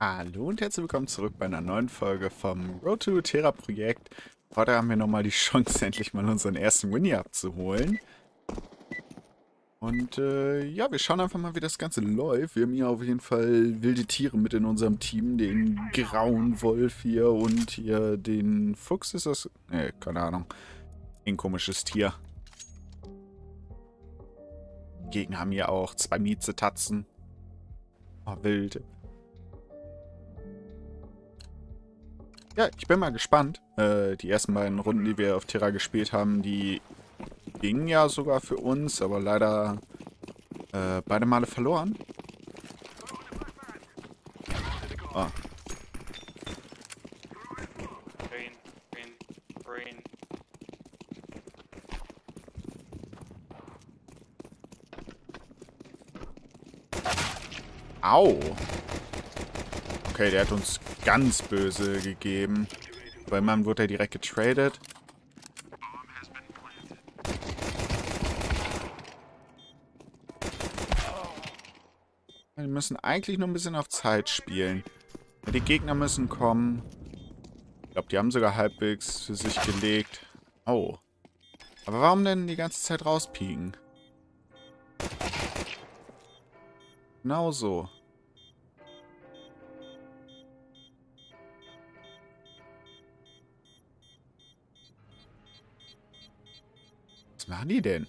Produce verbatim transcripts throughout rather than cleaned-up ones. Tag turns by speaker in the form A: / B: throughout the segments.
A: Hallo und herzlich willkommen zurück bei einer neuen Folge vom Road to Terra Projekt. Heute haben wir nochmal die Chance, endlich mal unseren ersten Win hier abzuholen. Und äh, ja, wir schauen einfach mal, wie das Ganze läuft. Wir haben hier auf jeden Fall wilde Tiere mit in unserem Team. Den grauen Wolf hier und hier den Fuchs ist das? Ne, keine Ahnung. Ein komisches Tier. Die Gegner haben hier auch zwei Miezetatzen. Oh, wild. Ja, ich bin mal gespannt. Äh, die ersten beiden Runden, die wir auf Terra gespielt haben, die gingen ja sogar für uns, aber leider äh, beide Male verloren. Ah.
B: Green, green, green.
A: Au! Okay, der hat uns ganz böse gegeben. Bei meinem wurde er direkt getradet. Wir müssen eigentlich nur ein bisschen auf Zeit spielen. Die Gegner müssen kommen. Ich glaube, die haben sogar halbwegs für sich gelegt. Oh. Aber warum denn die ganze Zeit rauspieken? Genau so. Was machen die denn?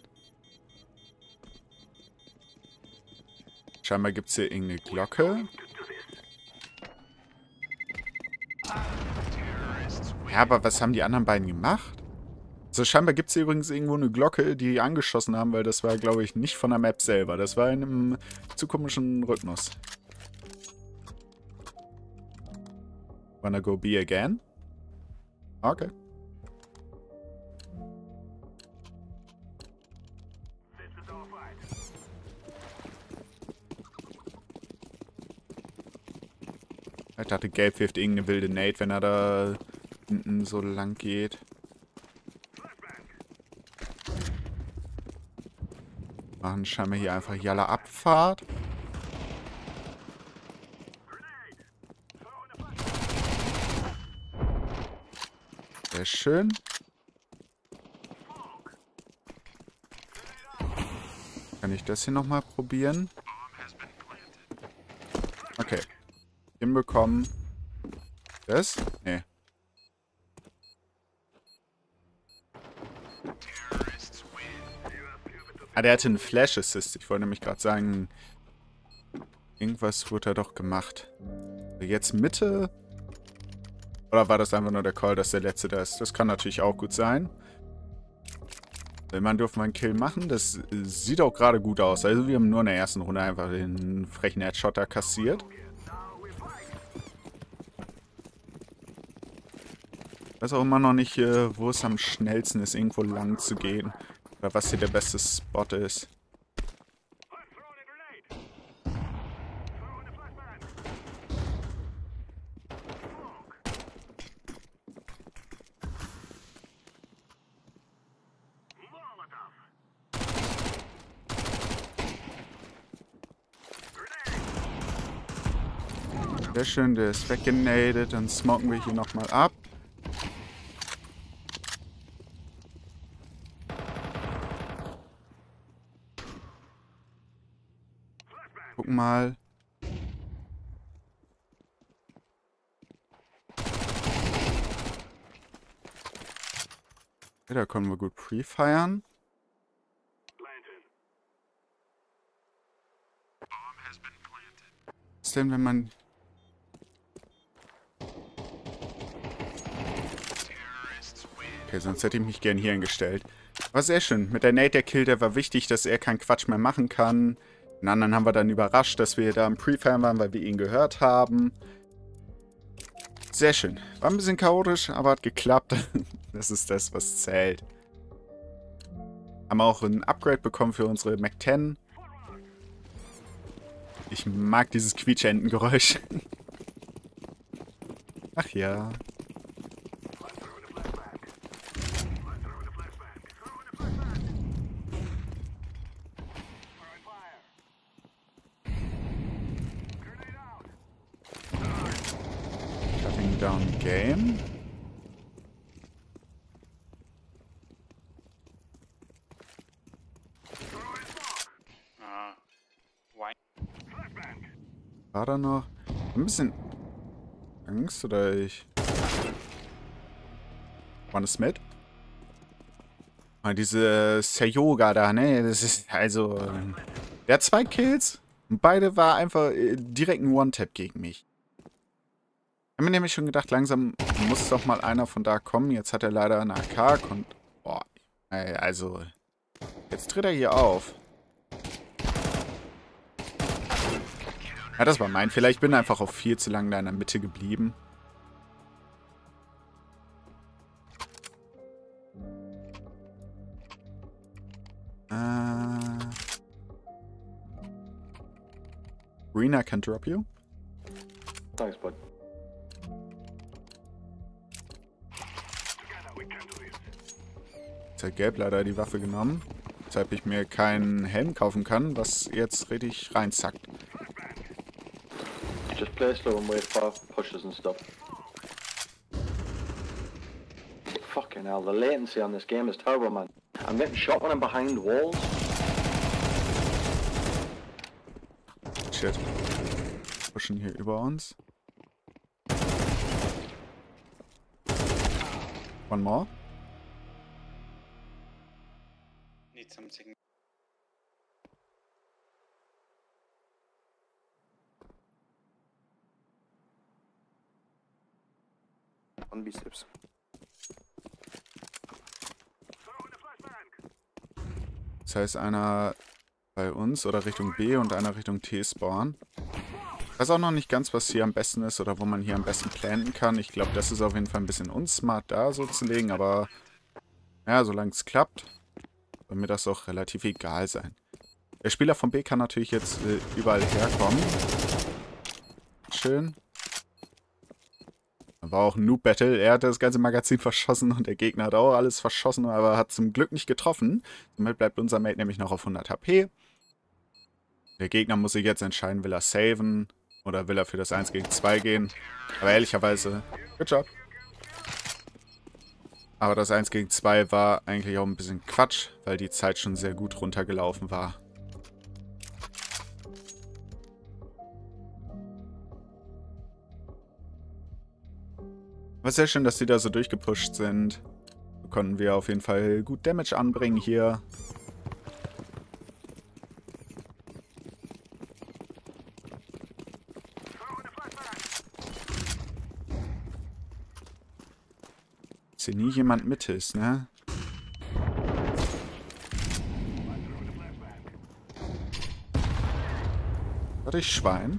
A: Scheinbar gibt es hier irgendeine Glocke. Ja, aber was haben die anderen beiden gemacht? Also scheinbar gibt es hier übrigens irgendwo eine Glocke, die die angeschossen haben, weil das war, glaube ich, nicht von der Map selber. Das war in einem zu komischen Rhythmus. Wanna go be again? Okay. Ich dachte, Gelb wirft irgendeine wilde Nate, wenn er da hinten so lang geht. Machen scheinbar hier einfach Jalla Abfahrt. Sehr schön. Kann ich das hier nochmal probieren? Okay. Hinbekommen. Das? Nee. Ah, der hatte einen Flash Assist. Ich wollte nämlich gerade sagen, irgendwas wurde da doch gemacht. Jetzt Mitte? Oder war das einfach nur der Call, dass der letzte da ist? Das kann natürlich auch gut sein. Wenn man dürfen wir einen Kill machen. Das sieht auch gerade gut aus. Also wir haben nur in der ersten Runde einfach den frechen Headshot da kassiert. Ich weiß auch immer noch nicht, wo es am schnellsten ist, irgendwo lang zu gehen. Oder was hier der beste Spot ist. Sehr schön, der ist weggenadet. Dann smoken wir hier nochmal ab. Gucken mal. Okay, da können wir gut pre-feiern. Was ist denn, wenn man... Okay, sonst hätte ich mich gern hier hingestellt. Aber sehr schön. Mit der Nate, der Kill, der war wichtig, dass er keinen Quatsch mehr machen kann. Den anderen haben wir dann überrascht, dass wir da im Pre-Fire waren, weil wir ihn gehört haben. Sehr schön. War ein bisschen chaotisch, aber hat geklappt. Das ist das, was zählt. Haben auch ein Upgrade bekommen für unsere Mac zehn. Ich mag dieses Quietschentengeräusch. Ach ja. Shutting down game.
B: Uh, why?
A: War da noch ein bisschen Angst oder ich... One is mit? Ah, diese Seyoga da, ne? Das ist also... Ähm, der hat zwei Kills und beide war einfach äh, direkt ein One-Tap gegen mich. Ich habe mir nämlich schon gedacht, langsam muss doch mal einer von da kommen. Jetzt hat er leider eine A K und... Boah, ey, also... Jetzt tritt er hier auf. Ja, das war mein Fehler. Ich bin einfach auch viel zu lange da in der Mitte geblieben. Äh... Green, I can drop you.
C: Thanks, bud.
A: Jetzt hat Gelb leider die Waffe genommen, weshalb ich mir keinen Helm kaufen kann, was jetzt richtig reinzackt.
C: Just play slow and wait for pushes and stuff. Fucking hell, the latency on this game is terrible, man. I'm getting shot when I'm behind walls.
A: Shit. Pushen hier über uns. One more.
B: Need something.
C: On biceps.
A: Das heißt, einer bei uns oder Richtung B und einer Richtung T spawnen. Ich weiß auch noch nicht ganz, was hier am besten ist oder wo man hier am besten planten kann. Ich glaube, das ist auf jeden Fall ein bisschen unsmart, da so zu legen, aber ja, solange es klappt, soll mir das auch relativ egal sein. Der Spieler von B kann natürlich jetzt äh, überall herkommen. Schön. War auch ein Noob-Battle. Er hat das ganze Magazin verschossen und der Gegner hat auch alles verschossen, aber hat zum Glück nicht getroffen. Somit bleibt unser Mate nämlich noch auf hundert H P. Der Gegner muss sich jetzt entscheiden, will er saven oder will er für das eins gegen zwei gehen. Aber ehrlicherweise, good job. Aber das eins gegen zwei war eigentlich auch ein bisschen Quatsch, weil die Zeit schon sehr gut runtergelaufen war. War sehr schön, dass die da so durchgepusht sind. So konnten wir auf jeden Fall gut Damage anbringen hier. Dass hier nie jemand mit ist, ne? Warte, ich Schwein.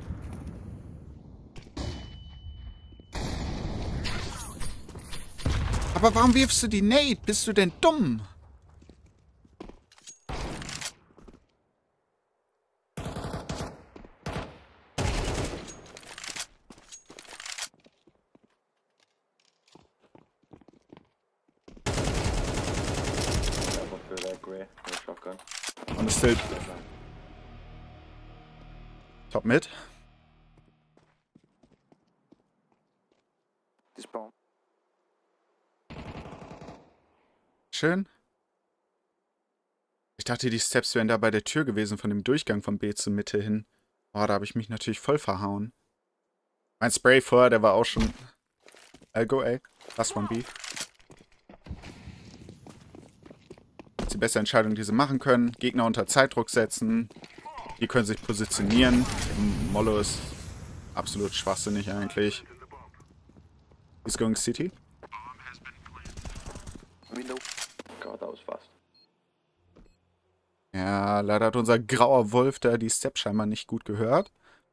A: Aber warum wirfst du die Nate? Bist du denn dumm? Und es still. Top mit. Schön. Ich dachte, die Steps wären da bei der Tür gewesen, von dem Durchgang von B zur Mitte hin. Oh, da habe ich mich natürlich voll verhauen. Mein Spray vorher, der war auch schon... I'll go A. Last one B. Das ist die beste Entscheidung, die sie machen können. Gegner unter Zeitdruck setzen. Die können sich positionieren. Mollo ist absolut schwachsinnig eigentlich. He's going City.
C: God, that was fast.
A: Ja, leider hat unser grauer Wolf da die Step scheinbar nicht gut gehört.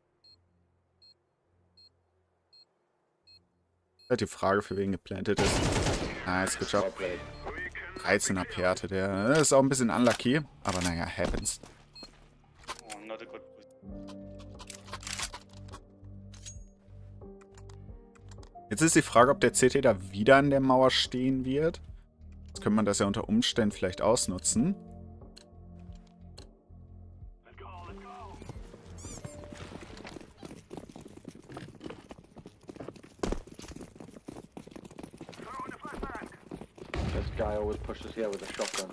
A: Halt die Frage, für wen geplantet ist. Nice, good job. dreizehner Perte, der ist auch ein bisschen unlucky, aber naja, happens.
B: Oh, not a good position.
A: Jetzt ist die Frage, ob der C T da wieder an der Mauer stehen wird. Jetzt könnte man das ja unter Umständen vielleicht ausnutzen.
C: guy always pushes here with a shotgun.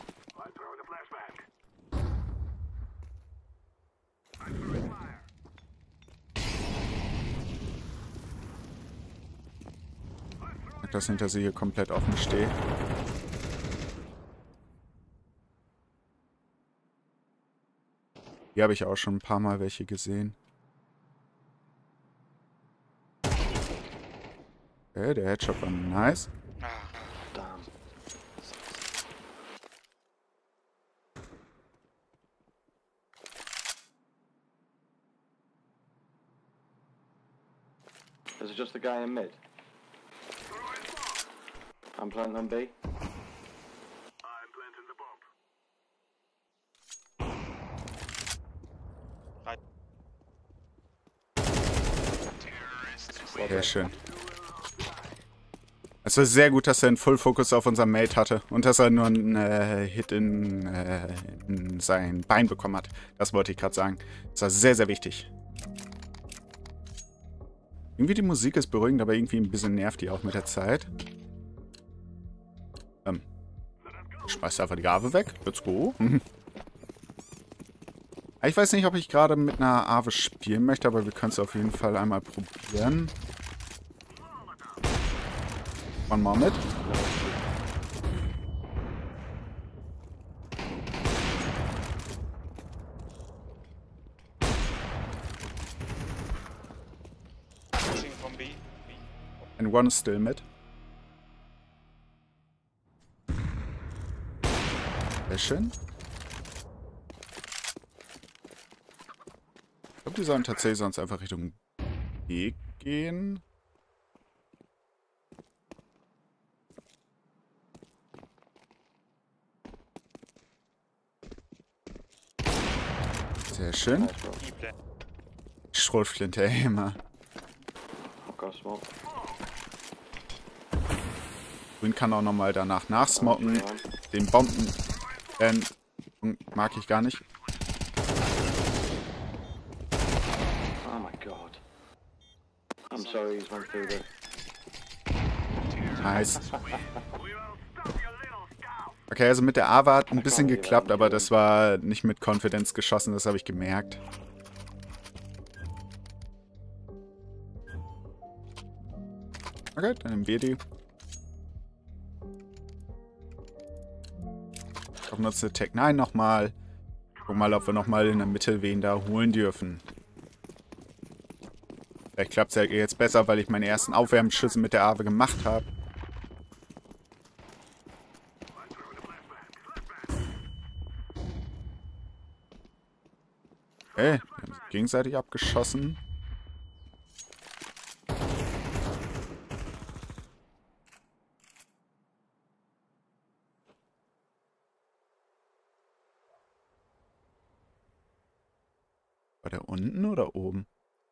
A: Dass hinter sie hier komplett offen steht. Hier habe ich auch schon ein paar Mal welche gesehen. Okay, der Headshot war nice.
C: Damn. Is it just the guy in mid? I'm planting on B.
D: I'm planting the bomb.
A: Sehr schön. Es war sehr gut, dass er einen Full Focus auf unseren Mate hatte und dass er nur einen äh, Hit in, äh, in sein Bein bekommen hat. Das wollte ich gerade sagen. Das war sehr, sehr wichtig. Irgendwie die Musik ist beruhigend, aber irgendwie ein bisschen nervt die auch mit der Zeit. Ähm. Ich schmeiß einfach die Ave weg. Let's go. Ich weiß nicht, ob ich gerade mit einer Ave spielen möchte, aber wir können es auf jeden Fall einmal probieren. One moment.
B: Pushing from B. B.
A: And one is still mid. Sehr schön. Ich glaube, die sollen tatsächlich sonst einfach Richtung B gehen. Sehr schön.
C: Nice, bro.
B: E plan.
A: Schrotflinte, ey, immer.
C: I've got smoke.
A: Grün kann auch nochmal danach nachsmoken. Den Bomben. Äh, mag ich gar nicht.
C: Oh my god. I'm sorry he's went through there.
A: Nice. Okay, also mit der Ava hat ein bisschen geklappt, aber das war nicht mit Confidence geschossen, das habe ich gemerkt. Okay, dann nehmen wir die. Ich nutze Tech neun nochmal. Guck mal, ob wir nochmal in der Mitte wen da holen dürfen. Vielleicht klappt es ja jetzt besser, weil ich meine ersten Aufwärmschüsse mit der Ave gemacht habe. Okay, wir haben uns gegenseitig abgeschossen. War der unten oder oben?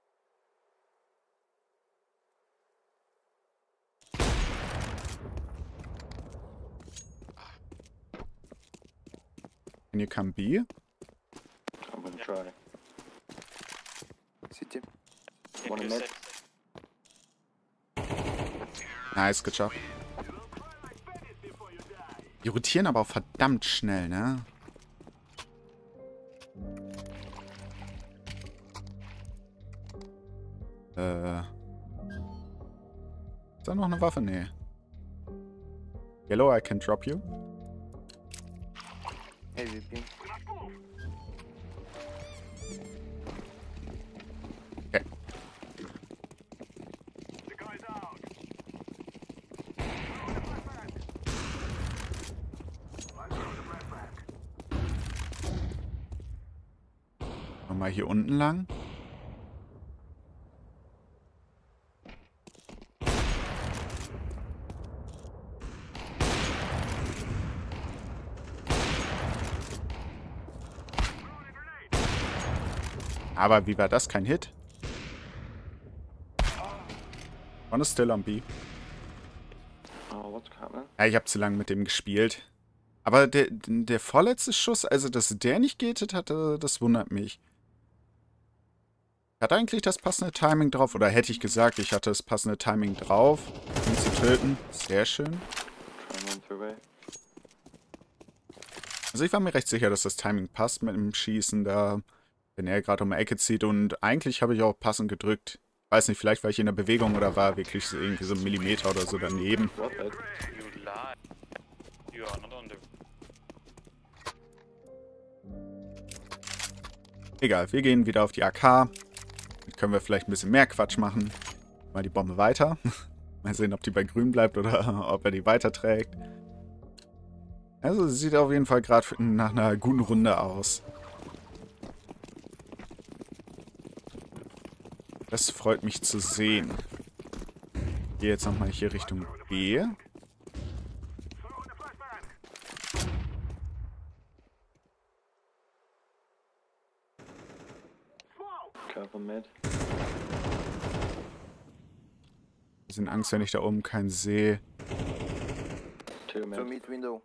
A: Can you come B?
C: I'm gonna try.
E: City.
B: Can
C: One
B: you
C: mid.
B: set?
A: Nice, good job. Die rotieren aber auch verdammt schnell, ne? Äh. Ist da noch eine Waffe? Nee. Yellow, I can drop you.
E: Heavy ping.
A: Okay. Nochmal hier unten lang. Aber wie war das? Kein Hit? One is still on B.
C: Oh, what's happening?
A: Ja, ich habe zu lange mit dem gespielt. Aber der, der vorletzte Schuss, also dass der nicht gehittet hatte, das wundert mich. Hat eigentlich das passende Timing drauf? Oder hätte ich gesagt, ich hatte das passende Timing drauf, ihn zu töten? Sehr schön.
C: Try and run Two-way.
A: Also ich war mir recht sicher, dass das Timing passt mit dem Schießen da, wenn er gerade um die Ecke zieht. Und eigentlich habe ich auch passend gedrückt. Weiß nicht, vielleicht war ich in der Bewegung oder war wirklich so irgendwie so ein Millimeter oder so daneben.
C: What, mate?
B: You lie. You are not on the...
A: Egal, wir gehen wieder auf die A K. Dann können wir vielleicht ein bisschen mehr Quatsch machen. Mal die Bombe weiter. Mal sehen, ob die bei grün bleibt oder ob er die weiterträgt. Also, sie sieht auf jeden Fall gerade nach einer guten Runde aus. Das freut mich zu sehen. Ich gehe jetzt nochmal hier Richtung B.
C: Careful, mate.
A: Wir sind Angst, wenn ich da oben keinen sehe.
C: Two,
D: So
C: mate.
D: mid window.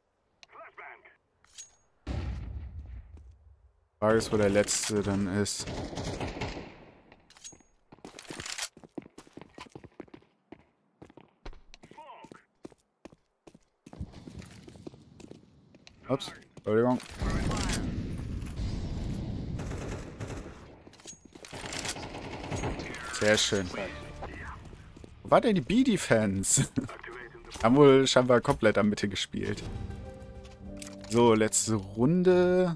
A: Frage ist, wo der letzte dann ist. Ups, Entschuldigung. Sehr schön. Wo war denn die B-Defense? Haben wohl scheinbar komplett am Mitte gespielt. So, letzte Runde.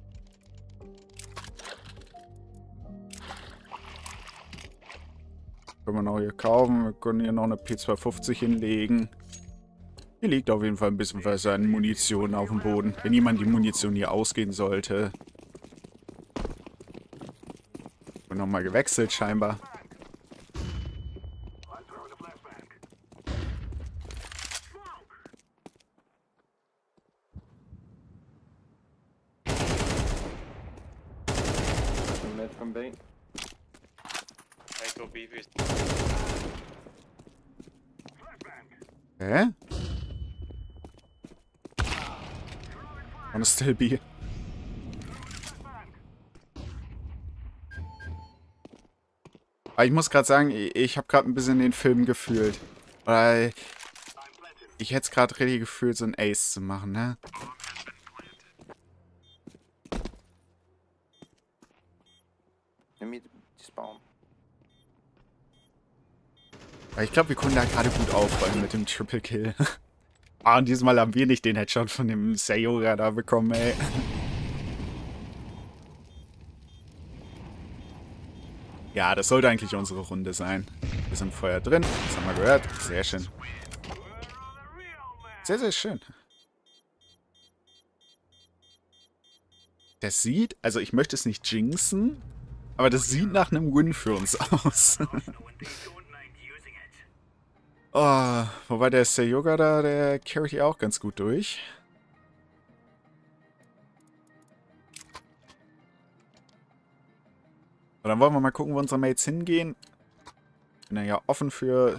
A: Können wir noch hier kaufen. Wir können hier noch eine P zweihundertfünfzig hinlegen. Hier liegt auf jeden Fall ein bisschen was an Munition auf dem Boden. Wenn jemand die Munition hier ausgehen sollte. Und nochmal gewechselt scheinbar.
C: One mid from B.
B: I go B with...
A: Hä? Wanna still be? Aber ich muss gerade sagen, ich habe gerade ein bisschen den Film gefühlt. Weil ich hätte es gerade richtig gefühlt, so ein Ace zu machen, ne?
D: In mid spawn.
A: Weil ich glaube, wir konnten da gerade gut aufräumen mit dem Triple Kill. Ah, und diesmal haben wir nicht den Headshot von dem Sayora da bekommen, ey. Ja, das sollte eigentlich unsere Runde sein. Wir sind Feuer drin, das haben wir gehört. Sehr schön. Sehr, sehr schön. Das sieht, also ich möchte es nicht jinxen, aber das sieht nach einem Win für uns aus. Oh, wobei der Sayora da, der carryt hier auch ganz gut durch. Und dann wollen wir mal gucken, wo unsere Mates hingehen. Bin ja offen für...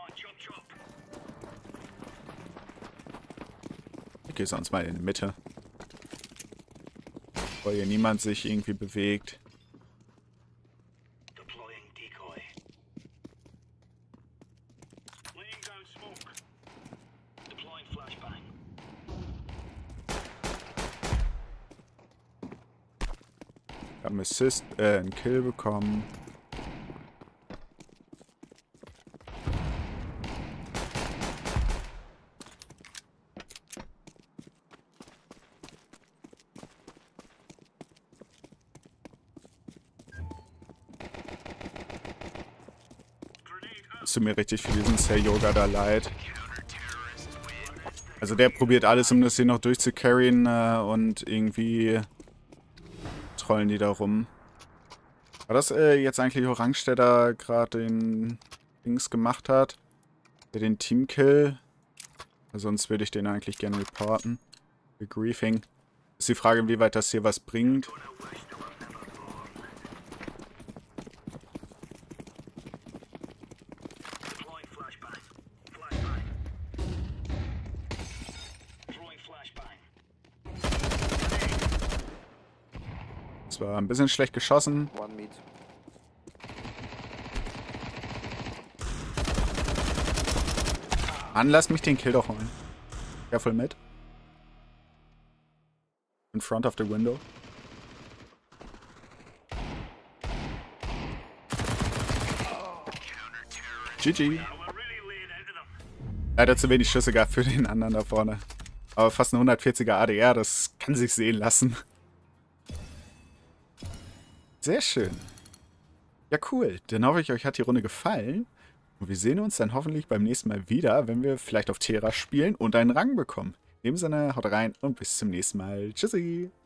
A: Ich gehe sonst mal in die Mitte. Bevor hier niemand sich irgendwie bewegt. Ich habe einen Assist, äh, einen Kill bekommen. Es tut mir richtig für diesen Sayora da leid. Also der probiert alles, um das hier noch durchzucarryen äh, und irgendwie trollen die da rum. War das äh, jetzt eigentlich Orange, der da gerade den Dings gemacht hat? Der den Teamkill? Sonst würde ich den eigentlich gerne reporten. Griefing. Ist die Frage, inwieweit das hier was bringt. Das war ein bisschen schlecht geschossen.
D: One mid.
A: Mann, lass mich den Kill doch holen. Careful mid. In front of the window. G G. Leider zu wenig Schüsse gehabt für den anderen da vorne. Aber fast ein hundertvierziger A D R, das kann sich sehen lassen. Sehr schön. Ja, cool. Dann hoffe ich, euch hat die Runde gefallen. Und wir sehen uns dann hoffentlich beim nächsten Mal wieder, wenn wir vielleicht auf Terra spielen und einen Rang bekommen. In dem Sinne, haut rein und bis zum nächsten Mal. Tschüssi.